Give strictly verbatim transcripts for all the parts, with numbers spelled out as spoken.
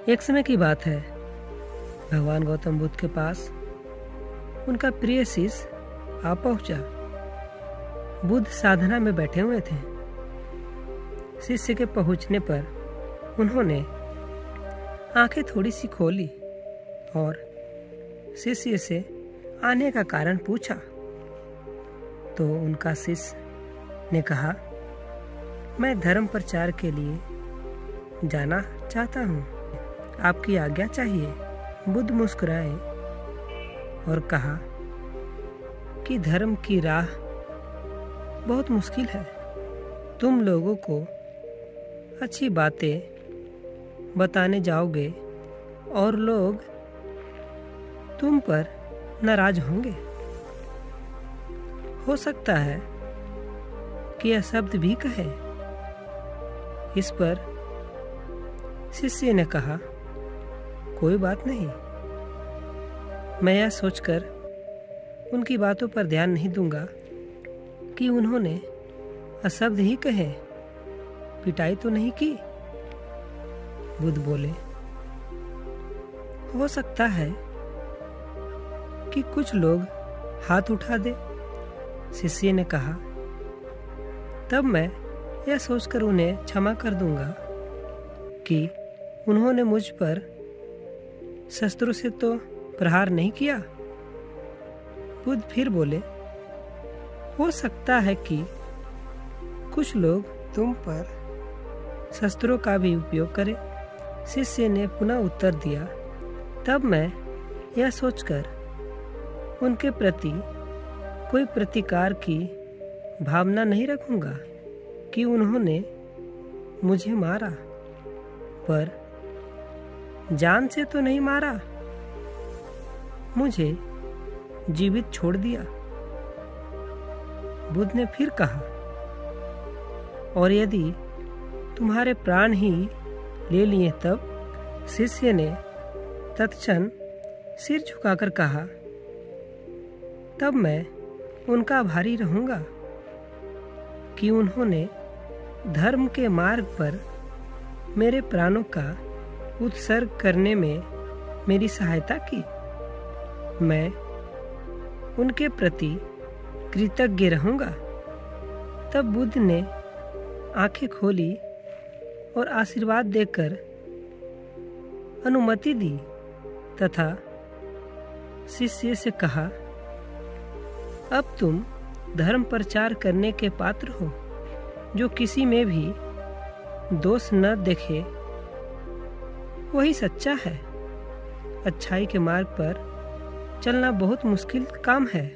एक समय की बात है, भगवान गौतम बुद्ध के पास उनका प्रिय शिष्य आ पहुंचा। बुद्ध साधना में बैठे हुए थे। शिष्य के पहुंचने पर उन्होंने आंखें थोड़ी सी खोली और शिष्य से आने का कारण पूछा। तो उनका शिष्य ने कहा, मैं धर्म प्रचार के लिए जाना चाहता हूँ, आपकी आज्ञा चाहिए। बुद्ध मुस्कुराए और कहा कि धर्म की राह बहुत मुश्किल है। तुम लोगों को अच्छी बातें बताने जाओगे और लोग तुम पर नाराज होंगे। हो सकता है कि यह शब्द भी कहे। इस पर शिष्य ने कहा, कोई बात नहीं, मैं यह सोचकर उनकी बातों पर ध्यान नहीं दूंगा कि उन्होंने अशब्द ही कहे, पिटाई तो नहीं की। बुद्ध बोले, हो सकता है कि कुछ लोग हाथ उठा दे। शिष्य ने कहा, तब मैं यह सोचकर उन्हें क्षमा कर दूंगा कि उन्होंने मुझ पर शस्त्रों से तो प्रहार नहीं किया। बुद्ध फिर बोले, हो सकता है कि कुछ लोग तुम पर शस्त्रों का भी उपयोग करें। शिष्य ने पुनः उत्तर दिया, तब मैं यह सोचकर उनके प्रति कोई प्रतिकार की भावना नहीं रखूंगा कि उन्होंने मुझे मारा, पर जान से तो नहीं मारा, मुझे जीवित छोड़ दिया। बुद्ध ने फिर कहा, और यदि तुम्हारे प्राण ही ले लिए तब? शिष्य ने तत्क्षण सिर झुकाकर कहा, तब मैं उनका आभारी रहूंगा कि उन्होंने धर्म के मार्ग पर मेरे प्राणों का उत्सर्ग करने में मेरी सहायता की। मैं उनके प्रति कृतज्ञ रहूंगा। तब बुद्ध ने आंखें खोली और आशीर्वाद देकर अनुमति दी तथा शिष्य से कहा, अब तुम धर्म प्रचार करने के पात्र हो। जो किसी में भी दोष न देखे वही सच्चा है। अच्छाई के मार्ग पर चलना बहुत मुश्किल काम है।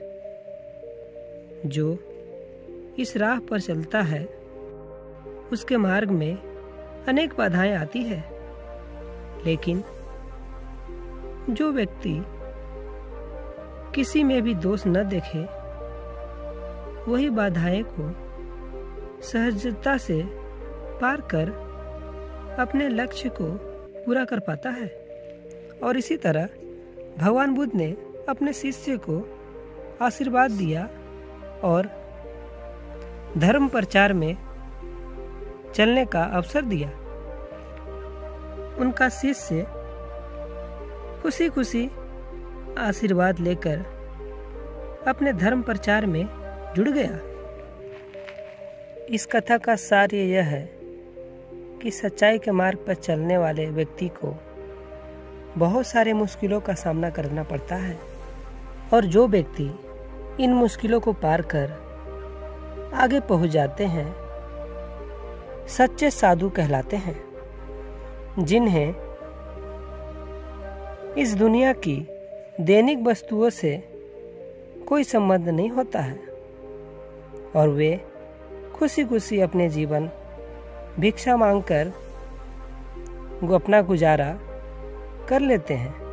जो इस राह पर चलता है उसके मार्ग में अनेक बाधाएं आती है, लेकिन जो व्यक्ति किसी में भी दोष न देखे वही बाधाएं को सहजता से पार कर अपने लक्ष्य को पूरा कर पाता है। और इसी तरह भगवान बुद्ध ने अपने शिष्य को आशीर्वाद दिया और धर्म प्रचार में चलने का अवसर दिया। उनका शिष्य खुशी खुशी आशीर्वाद लेकर अपने धर्म प्रचार में जुड़ गया। इस कथा का सार यह है कि सच्चाई के मार्ग पर चलने वाले व्यक्ति को बहुत सारे मुश्किलों का सामना करना पड़ता है, और जो व्यक्ति इन मुश्किलों को पार कर आगे पहुंच जाते हैं सच्चे साधु कहलाते हैं, जिन्हें इस दुनिया की दैनिक वस्तुओं से कोई संबंध नहीं होता है और वे खुशी खुशी अपने जीवन भिक्षा मांगकर अपना गुजारा कर लेते हैं।